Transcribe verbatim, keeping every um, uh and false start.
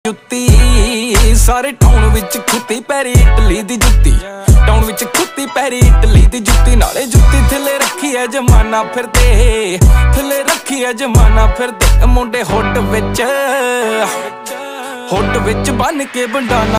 जुत्ती सारे टाउन विच खुत्ती पैरी इटली दी जुत्ती टाउन विच खुत्ती पैरी इटली दी जुत्ती नाले जुत्ती थले रखी है जमाना फिरदे थले रखी है जमाना फिरदे मुंडे हुड विच हुड विच बन के बंडाना